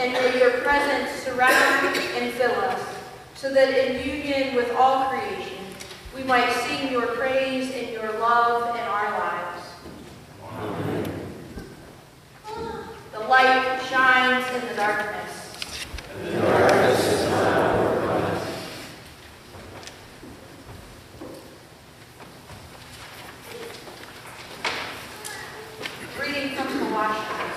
and may your presence surround and fill us, so that in union with all creation, we might sing your praise and your love in our lives. Amen. The light shines in the darkness, and the darkness is not overcome us. Reading from Colossians.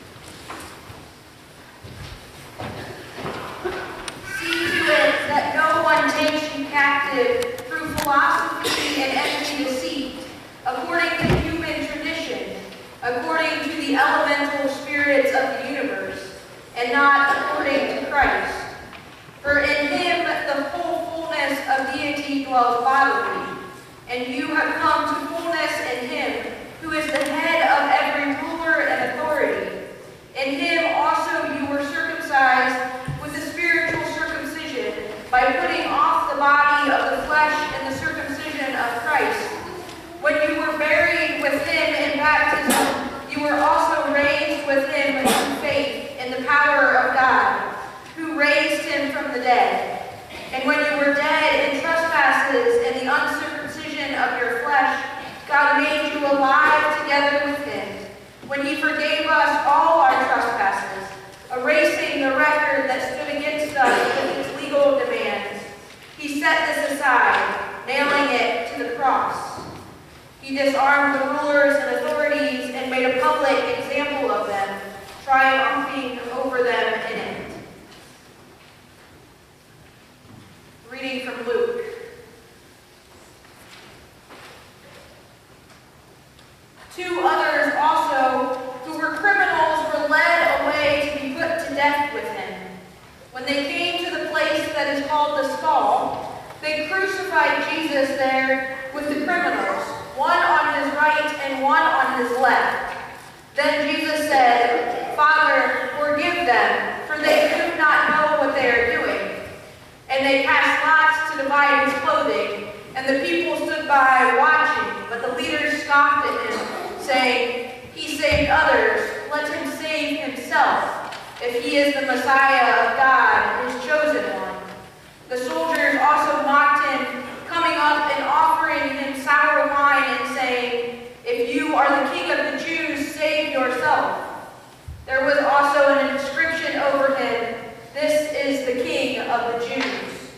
See to it that no one takes you captive through philosophy and empty deceit, according to human tradition, according to the elemental spirits of the universe, and not according to Christ. For in him the whole fullness of deity dwells bodily, and you have come to fullness in him, who is the head of every ruler and authority. In him also you were circumcised with the spiritual circumcision, by putting off the body of the flesh in the circumcision of Christ. When you were buried with him in baptism, you were also raised with him through faith in the power of God, who raised him from the dead. And when you were dead in trespasses and the uncircumcision of your flesh, God made you alive together with him, when he forgave us all our trespasses, erasing the record that stood against us with its legal demands. He set this aside, nailing it to the cross. He disarmed the rulers and authorities and made a public example of them, triumphing over them in it. Reading from Luke. Two others also, who were criminals, were led away to be put to death with him. When they came to the place that is called the Skull, they crucified Jesus there with the criminals, one on his right and one on his left. Then Jesus said, "Father, forgive them, for they do not know what they are doing." And they cast lots to divide his clothing, and the people stood by watching, but the leaders scoffed at him, saying, "He saved others, let him save himself, if he is the Messiah of God, his chosen one." The soldiers also mocked him, coming up and offering him sour wine and saying, "If you are the king of the Jews, save yourself." There was also an inscription over him, "This is the King of the Jews."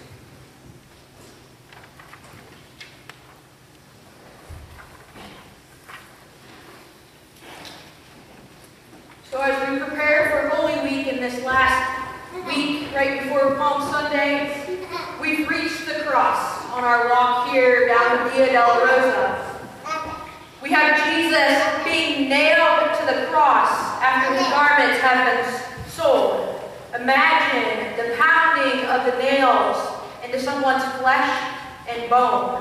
So as we prepare for Holy Week in this last week, right before Palm Sunday, we've reached the cross on our walk here down the Via della Rosa. We have Jesus being nailed to the cross after his garments have been sold. Imagine the pounding of the nails into someone's flesh and bone.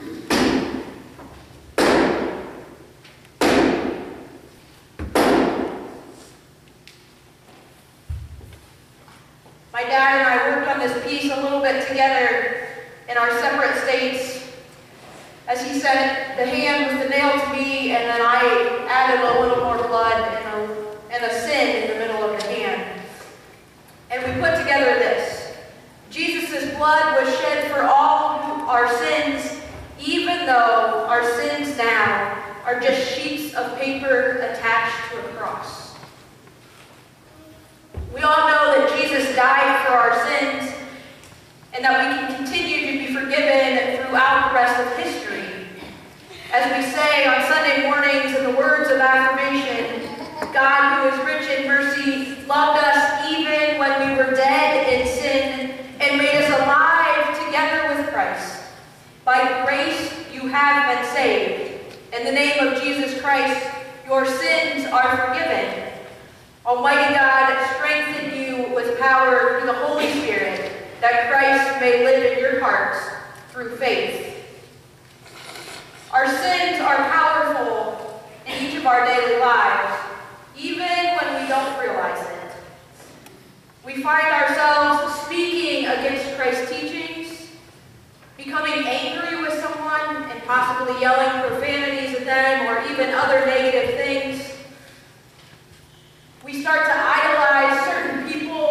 My dad and I worked on this piece a little bit together in our separate states. As he said, the hand was the nail to me, and then I added a little more blood and a sin in the middle of the hand. And we put together this. Jesus' blood was shed for all our sins, even though our sins now are just sheets of paper attached to a cross. We all know that Jesus died for our sins, and that we can continue to be forgiven throughout the rest of history. As we say on Sunday mornings in the words of affirmation, God, who is rich in mercy, loved us even when we were dead in sin and made us alive together with Christ. By grace you have been saved. In the name of Jesus Christ, your sins are forgiven. Almighty God, strengthen you with power through the Holy Spirit, that Christ may live in your hearts through faith. Our sins are powerful in each of our daily lives, even when we don't realize it. We find ourselves speaking against Christ's teachings, becoming angry with someone and possibly yelling profanities at them or even other negative things. We start to idolize certain people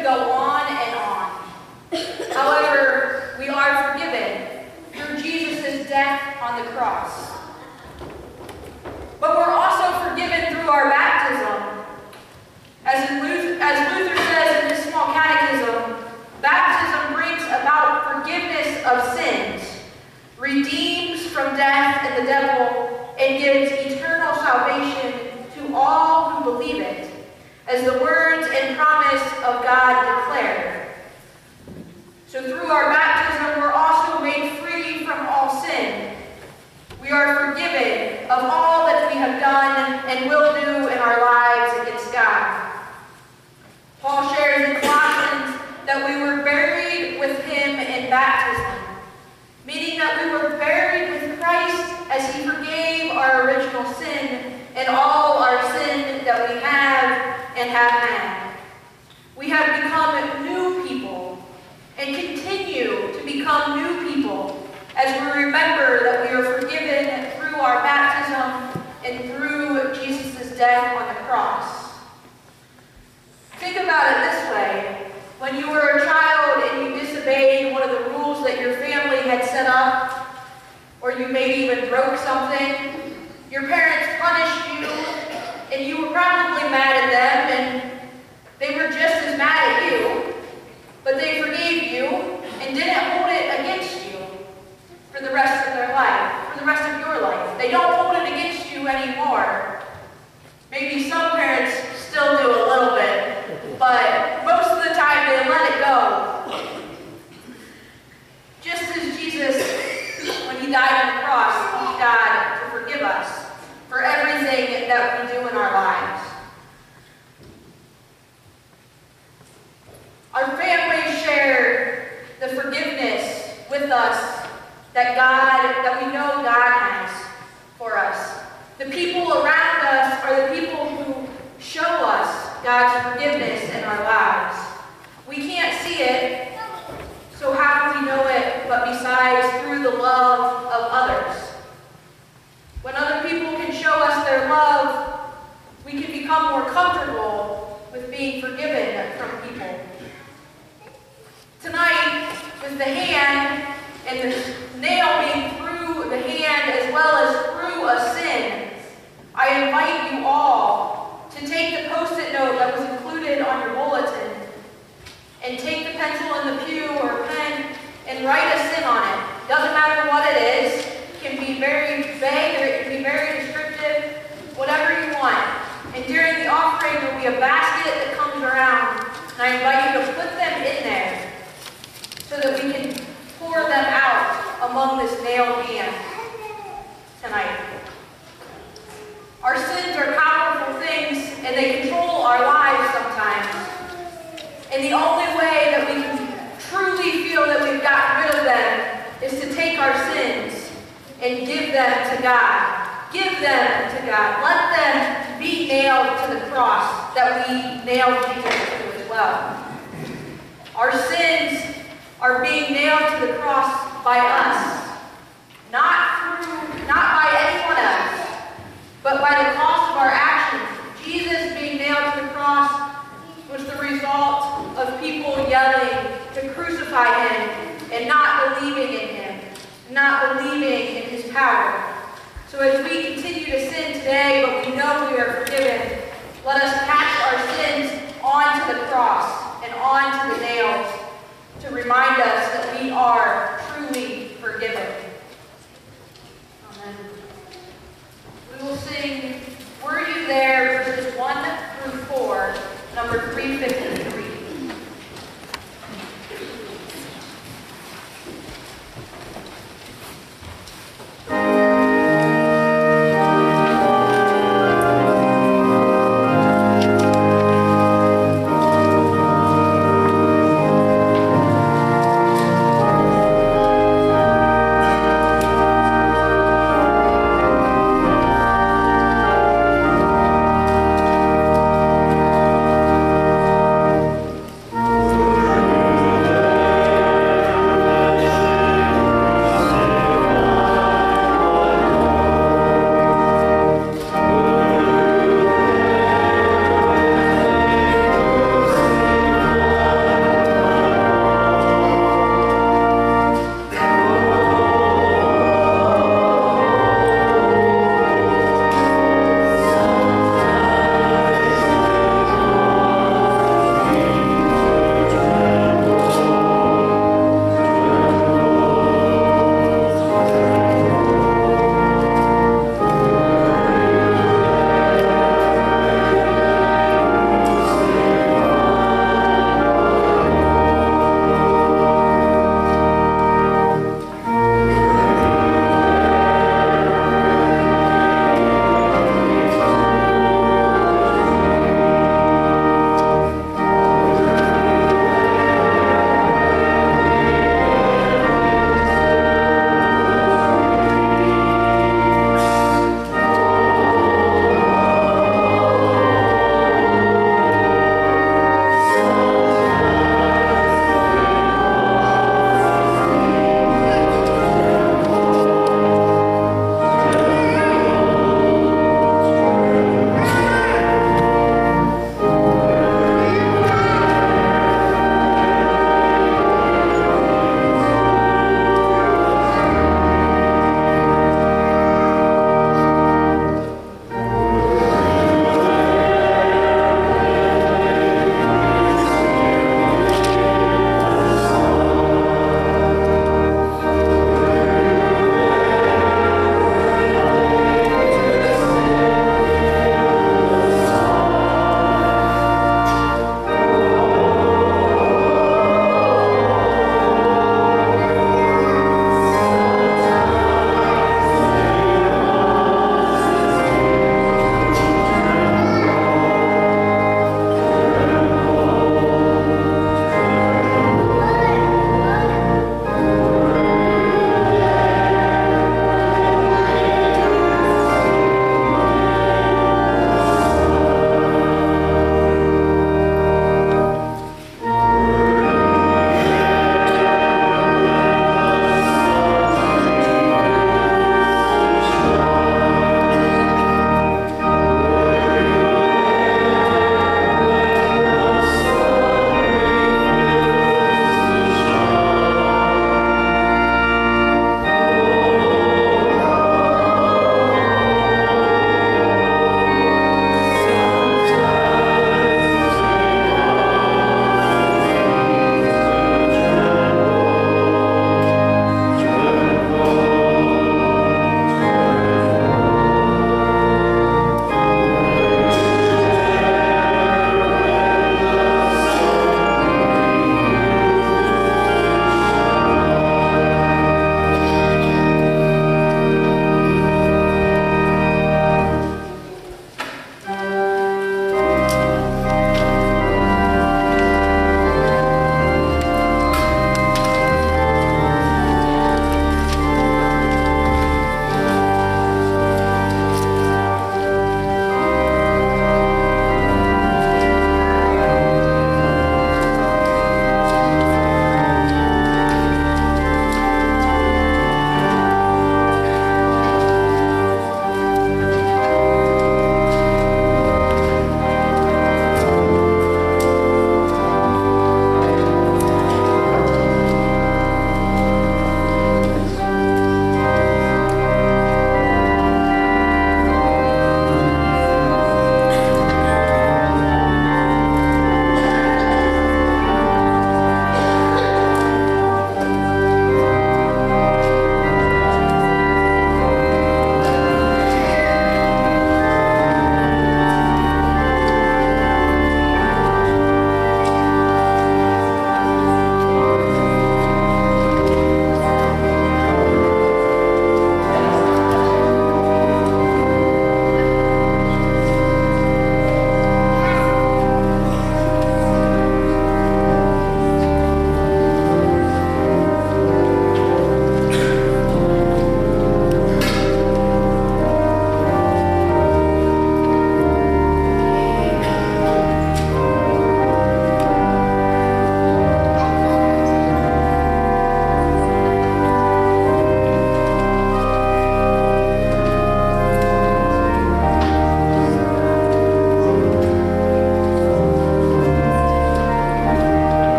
could go on and on. However, we are forgiven through Jesus' death on the cross. But we're also forgiven through our baptism. As Luther says in his small catechism, baptism brings about forgiveness of sins, redeems from death and the devil, and gives eternal salvation to all who believe it, as the words and promise of God declare. So through our baptism, we're also made free from all sin. We are forgiven of all that we have done and will do in our lives against God. Paul shares in Colossians that we were buried with him in baptism, meaning that we were buried with Christ as he forgave our original sin and all our sin that we have and have had. We have become new people and continue to become new people as we remember that we are forgiven through our baptism and through Jesus' death on the cross. Think about it this way. When you were a child and you disobeyed one of the rules that your family had set up, or you maybe even broke something, your parents punished you, and you were probably mad at them, and they were just as mad at you, but they forgave you and didn't hold it against you for the rest of their life, for the rest of your life. They don't hold it against you anymore. Maybe some parents still do a little bit, but most of the time they let it go. Just as Jesus, when he died on the cross, he died to forgive us for everything that we do in our lives. Our families share the forgiveness with us that we know God has for us. The people around us are the people who show us God's forgiveness in our lives. We can't see it, so how can we know it but besides through the love of others? When other people can show us their love, we can become more comfortable with being forgiven from people. Tonight, with the hand and the nail being through the hand as well as through a sin, I invite you all to take the Post-it note that was included on your bulletin and take the pencil in the pew or pen and write a sin on it. Doesn't matter what it is. It can be very vague or it can be very descriptive, whatever you want. And during the offering, there will be a basket that comes around, and I invite you to put them in there so that we can pour them out among this nailed hand tonight. Our sins are powerful things, and they control our lives sometimes. And the only way that we can truly feel that we've gotten rid of them is to take our sins and give them to God. Give them to God. Let them be nailed to the cross that we nailed Jesus to as well. Our sins are being nailed to the cross by us, not by anyone else, but by the cost of our actions. Jesus being nailed to the cross was the result of people yelling to crucify him and not believing in him, not believing in his power. So as we continue to sin today, but we know we are forgiven, let us catch our sins onto the cross and onto the nails to remind us that we are truly forgiven. Amen. We will sing Were You There, verses 1 through 4, number 353.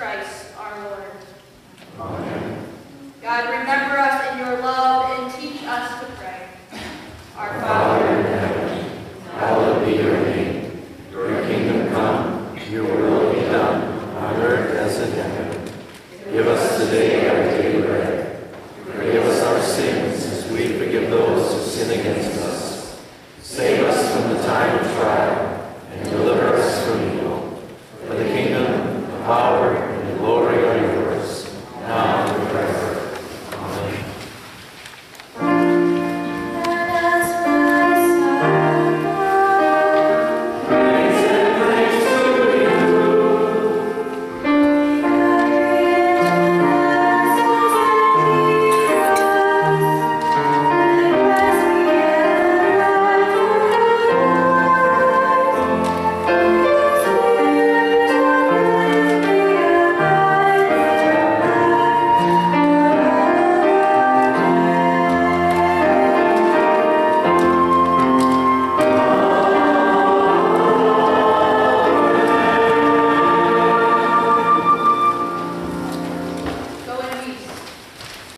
Christ.